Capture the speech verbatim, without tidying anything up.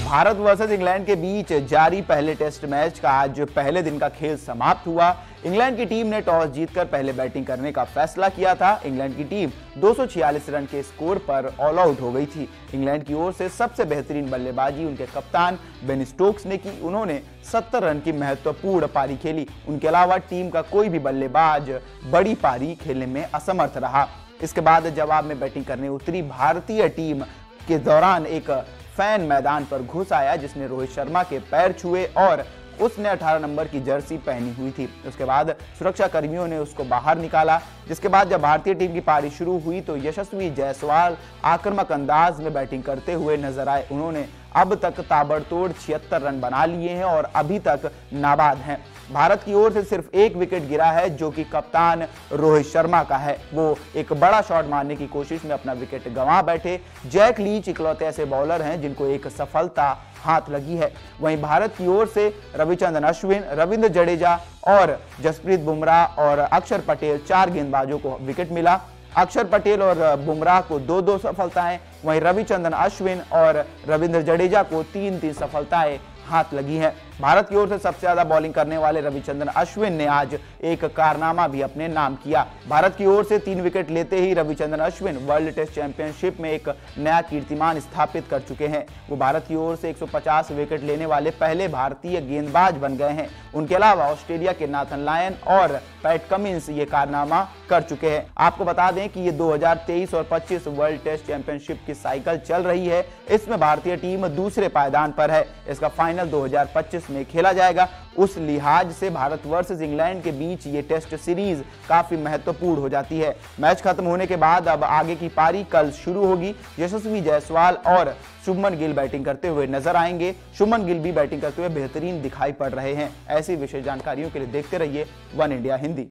Bharat versus England के बीच जारी पहले टेस्ट मैच का आज पहले दिन का खेल समाप्त हुआ। इंग्लैंड की टीम ने टॉस जीतकर पहले बैटिंग करने का फैसला किया था। इंग्लैंड की टीम दो सौ छियालीस रन के स्कोर पर ऑल आउट हो गई थी। इंग्लैंड की ओर से सबसे बेहतरीन बल्लेबाजी उनके कप्तान बेन स्टोक्स ने की। उन्होंने सत्तर रन की महत्वपूर्ण पारी खेली। उनके अलावा टीम का कोई भी बल्लेबाज बड़ी पारी खेलने में असमर्थ रहा। इसके बाद जवाब में बैटिंग करने उतरी भारतीय टीम के दौरान एक फैन मैदान पर घुस आया जिसने रोहित शर्मा के पैर छुए और उसने अठारह नंबर की जर्सी पहनी हुई थी। उसके बाद सुरक्षा कर्मियों ने उसको बाहर निकाला। जिसके बाद जब भारतीय टीम की पारी शुरू हुई तो यशस्वी जायसवाल आक्रामक अंदाज में बैटिंग करते हुए नजर आए। उन्होंने अब तक ताबड़तोड़ छिहत्तर रन बना लिए हैं और अभी तक नाबाद हैं। भारत की ओर से सिर्फ एक विकेट गिरा है जो कि कप्तान रोहित शर्मा का है। वो एक बड़ा शॉट मारने की कोशिश में अपना विकेट गंवा बैठे। जैक लीच इकलौते ऐसे बॉलर हैं जिनको एक सफलता हाथ लगी है। वहीं भारत की ओर से रविचंद्रन अश्विन, रविंद्र जडेजा और जसप्रीत बुमराह और अक्षर पटेल चार गेंदबाजों को विकेट मिला। अक्षर पटेल और बुमराह को दो दो सफलताएं, वहीं रविचंद्रन अश्विन और रविंद्र जडेजा को तीन तीन सफलताएं हाथ लगी हैं। भारत की ओर से सबसे ज्यादा बॉलिंग करने वाले रविचंद्रन अश्विन ने आज एक कारनामा भी अपने नाम किया। भारत की ओर से तीन विकेट लेते ही Ravichandran Ashwin world test championship में एक नया कीर्तिमान स्थापित कर चुके हैं। वो भारत की ओर से एक सौ पचास विकेट लेने वाले पहले भारतीय गेंदबाज बन गए हैं। उनके अलावा ऑस्ट्रेलिया के नाथन लायन और पैट कमिंस ये कारनामा कर चुके हैं। आपको बता दें कि ये दो हज़ार तेईस और पच्चीस वर्ल्ड टेस्ट चैंपियनशिप की साइकिल चल रही है। इसमें भारतीय टीम दूसरे पायदान पर है। इसका फाइनल दो हज़ार पच्चीस में खेला जाएगा। उस लिहाज से भारत वर्सेस इंग्लैंड के बीच ये टेस्ट सीरीज काफी महत्वपूर्ण हो जाती है। मैच खत्म होने के बाद अब आगे की पारी कल शुरू होगी। यशस्वी जायसवाल और शुभमन गिल बैटिंग करते हुए नजर आएंगे। शुभमन गिल भी बैटिंग करते हुए बेहतरीन दिखाई पड़ रहे हैं। ऐसी विशेष जानकारियों के लिए देखते रहिए वन इंडिया हिंदी।